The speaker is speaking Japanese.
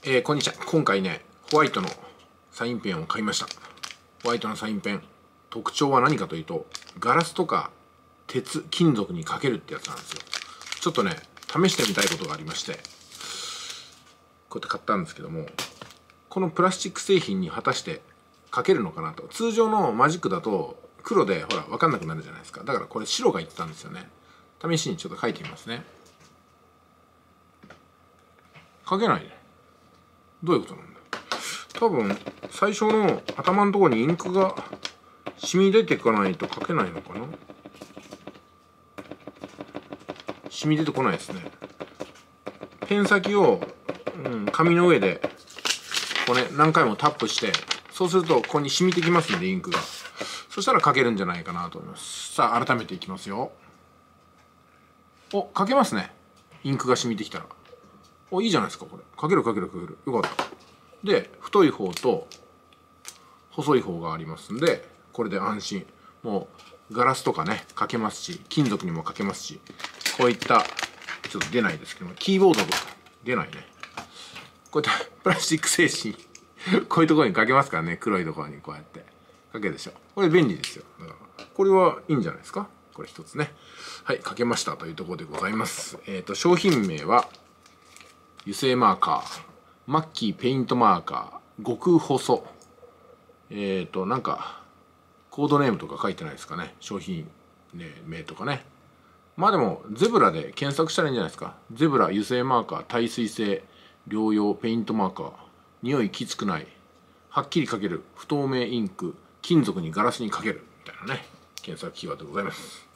こんにちは。今回ね、ホワイトのサインペンを買いました。ホワイトのサインペン。特徴は何かというと、ガラスとか鉄、金属にかけるってやつなんですよ。ちょっとね、試してみたいことがありまして、こうやって買ったんですけども、このプラスチック製品に果たしてかけるのかなと。通常のマジックだと黒でほら分かんなくなるじゃないですか。だからこれ白がいってたんですよね。試しにちょっと書いてみますね。書けないね。どういうことなんだ。多分最初の頭のところにインクが染み出ていかないと書けないのかな。染み出てこないですね。ペン先を、紙の上でこうね何回もタップして、そうするとここに染みてきますんで、インクが。そしたら書けるんじゃないかなと思います。さあ改めていきますよ。お、書けますね。インクが染みてきたら。お、いいじゃないですかこれ。書ける書ける書ける。よかった。で、太い方と細い方がありますんで、これで安心。もうガラスとかね書けますし、金属にも書けますし、こういったちょっと出ないですけども、キーボードとか出ないね。こういったプラスチック製品こういうところに書けますからね。黒いところにこうやって書けるでしょ。これ便利ですよ。だからこれはいいんじゃないですか。これ一つね。はい、書けましたというところでございます。商品名は油性マーカー、マッキーペイントマーカー、極細。なんかコードネームとか書いてないですかね。商品名とかね。まあでもゼブラで検索したらいいんじゃないですか。ゼブラ油性マーカー、耐水性療養ペイントマーカー、匂いきつくない、はっきり書ける不透明インク、金属にガラスに書けるみたいなね、検索キーワードでございます。